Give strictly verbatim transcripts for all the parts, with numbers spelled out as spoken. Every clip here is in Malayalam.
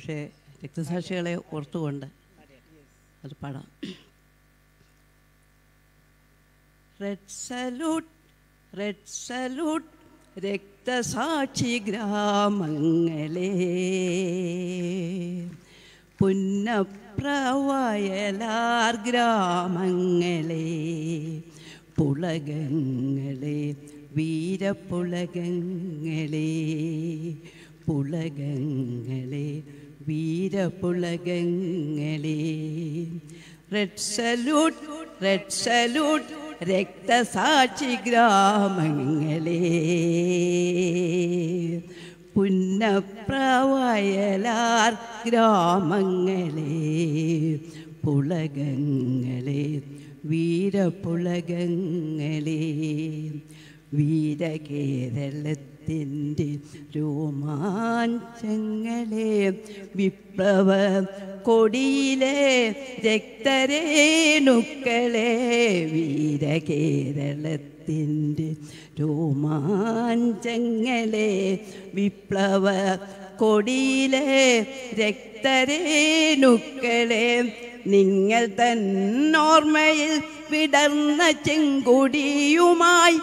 പക്ഷേ രക്തസാക്ഷികളെ ഓർത്തുകൊണ്ട് അത് പാടാം. റെഡ് സല്യൂട്ട് റെഡ് സല്യൂട്ട് രക്തസാക്ഷി ഗ്രാമങ്ങളെ, പുന്നപ്രവയലാർ ഗ്രാമങ്ങളെ, പുളകങ്ങളെ വീരപുളകങ്ങളെ, പുളകങ്ങളെ വീരപുളകങ്ങളെ. റെഡ് സല്യൂട്ട് റെഡ് സല്യൂട്ട് രക്തസാക്ഷി ഗ്രാമങ്ങളെ, പുന്നപ്രവയലാർ ഗ്രാമങ്ങളെ, പുളകങ്ങളെ വീരപുളകങ്ങളെ. വീരകേരളത്തിൻ്റെ രോമാഞ്ചങ്ങളെ, വിപ്ലവ കൊടിയിലെ രക്തരേണുക്കളെ, വീരകേരളത്തിൻ്റെ രോമാഞ്ചങ്ങളെ, വിപ്ലവ കൊടിയിലെ രക്തരേണുക്കളെ. നിങ്ങൾ തന്നോർമ്മയിൽ വിടർന്ന ചെങ്കൊടിയുമായി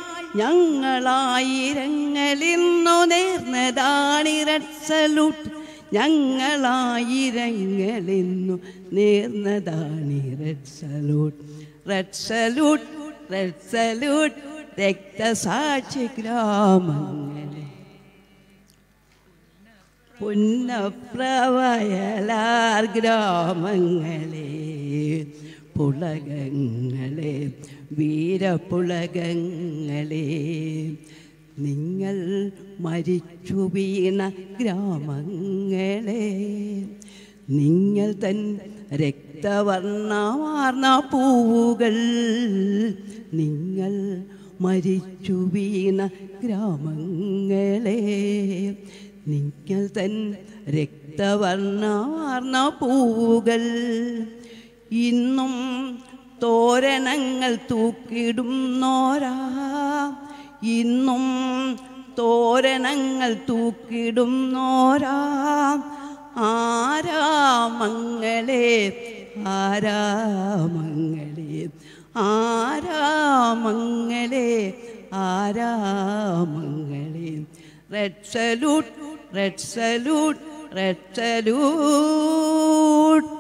ഞങ്ങളായിരങ്ങളിന്നു നേർന്നതാണ് റെഡ് സല്യൂട്ട്, ഞങ്ങളായിരങ്ങളിന്നു നേർന്നതാണ് red salute. Red salute red salute രക്തസാക്ഷി ഗ്രാമങ്ങളെ, പുന്നപ്രവയലാർ ഗ്രാമങ്ങളെ, പുളകങ്ങളെ വീരപുളകങ്ങളെ. നിങ്ങൾ മരിച്ചു വീണ ഗ്രാമങ്ങളെ, നിങ്ങൾ തൻ രക്തവർണ്ണമാർന്ന പൂവുകൾ, നിങ്ങൾ മരിച്ചു വീണ ഗ്രാമങ്ങളെ, നിങ്ങൾ തൻ രക്തവർണ്ണമാർന്ന പൂവുകൾ. ഇന്നും തോരണങ്ങൾ തൂക്കിടുന്നോരാ, ഇന്നും തോരണങ്ങൾ തൂക്കിടുന്നോരാ, ആരാമങ്ങളെ ആരാമങ്ങളെ ആരാമങ്ങളെ ആരാമങ്ങളെ. Red salute red salute red salute.